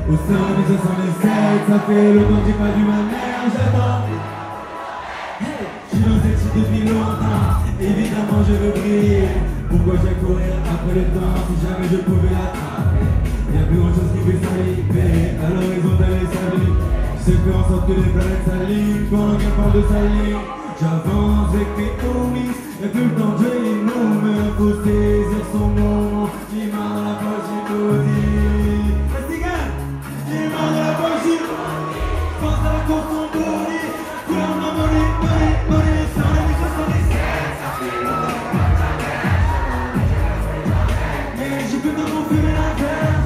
Au sein de 1977, ça fait longtemps que j'ai pas vu ma mère, j'attends. Hey, je suis dans cette suite depuis longtemps, évidemment je veux briller. Pourquoi je vais courir après le temps si jamais je pouvais l'attraper? Y'a plus grand chose qui fait s'arriver à l'horizontale et sa vie. Je fais en sorte que les planètes s'alignent pendant qu'elle parle de sa ligne. J'avance avec mes homies, y'a plus le temps de jouer les mots, mais faut saisir son moment. J'ai marre dans la poche, j'ai tout dit. J'ai marre de la poche, j'ai pense à la course en body. Couleur ma money, money, money. Sur les 1977, ça fait longtemps que ta mère. Mais j'ai plus de temps pour fumer la terre.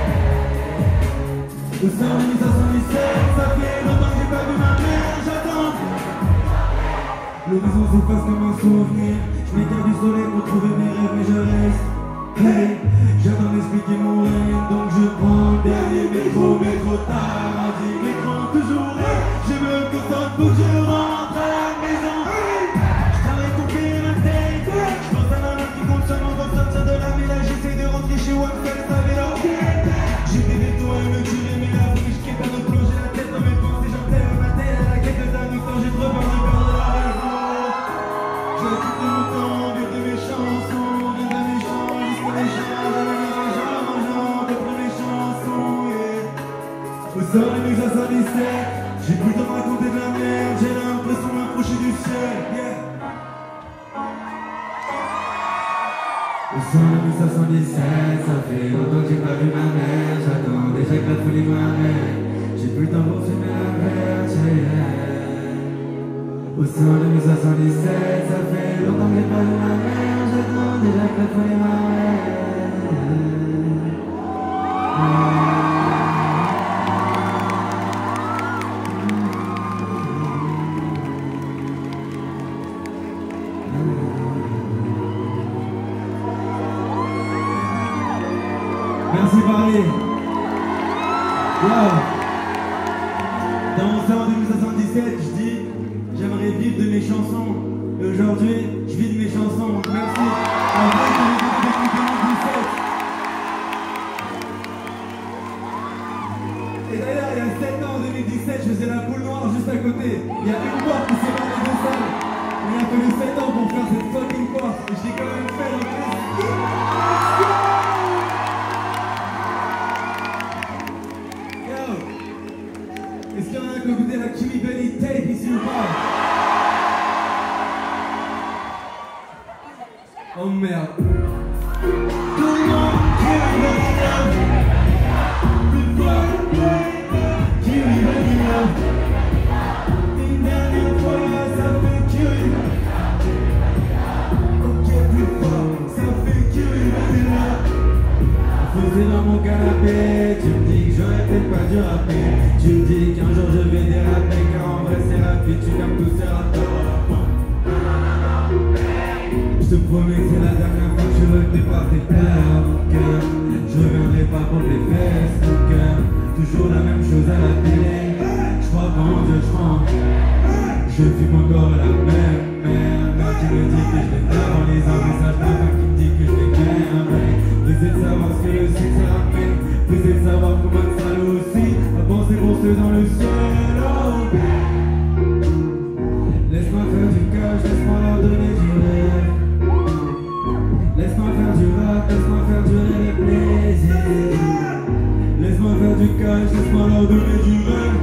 Au sein de 1977, ça fait longtemps que j'ai pas vu ma mère, j'attends. L'horizon s'efface comme un souvenir. Je m'écarte du soleil pour trouver mes rêves, mais je reste. Hey, j'attends d'expliquer mon rêve, donc je prends le dernier métro, mais trop tard. On dit l'écran toujours est. Je me contente pour que je rentre à la maison. Je travaille pour payer ma tête. Je pense à ma main qui compte seulement dans sortir de la village. J'essaie de rentrer chez One-Fell, ça vélo. J'ai des bétons à me tirer, mais la bouche qui est pas de plonger la tête dans mes pensées. J'enterre ma tête à la quête de amis quand j'ai trop peur de perdre la raison. Je quitte mon temps, vivre de mes chansons, vivre de mes chants, jusqu'à mes chants, j'avais mis les gens mangeant contre mes chansons, yeah. Au sort de 1977, j'ai plus le temps de raconter de la merde, j'ai l'impression de m'approcher du ciel, yeah. Au sort de 1977, ça fait longtemps que j'ai pas vu ma mère, j'attends déjà que la folie m'amène, j'ai plus le temps pour fumer la verge, yeah. Au sein de 1977, ça fait longtemps que j'ai pas vu ma mère, j'attends déjà que la folie m'amène. Merci Paris. Wow. Dans mon salon de 1977, je dis j'aimerais vivre de mes chansons. Et aujourd'hui, je vis de mes chansons. Donc merci. En vrai, je l'ai dit depuis 2017. Et d'ailleurs, il y a 7 ans, en 2017, je faisais la boule noire juste à côté. Il y a une porte qui sépare les deux salles. Il a fallu 7 ans pour faire cette fucking porte. Et je l'ai quand même fait. Donc est-ce qu'il y en a qui ont écouté la Chili Belly tape ici ou pas? Oh merde. Tout le monde Chili Belly love. Plus fort, Chili Belly love. Une dernière fois, ça fait Chili. Ok, plus fort, ça fait Chili Belly love. Posé dans mon canapé, tu me dis que j'aurais peut-être pas dû rapper. Tu me dis qu'un jour je vais déraper, car en vrai c'est rapide, tu vas me pousser à tort. Je te promets que c'est la dernière fois que je veux que par tes pleurs, mon cœur. Je reviendrai pas pour tes fesses, mon cœur. Toujours la même chose à la télé. Je crois pas en Dieu, je crois. Je fume encore la même merde. Qui me dit que je l'ai dans les messages de qui me dit que je l'ai bien. Plus de savoir ce que le succès ramène, plus de savoir comment ça aussi à penser pour ceux dans le ciel. Oh. Laisse-moi faire du cash, laisse-moi leur donner du rêve. Laisse-moi faire du rap, laisse-moi faire durer les plaisirs. Laisse-moi faire du cash, laisse-moi leur donner du rêve.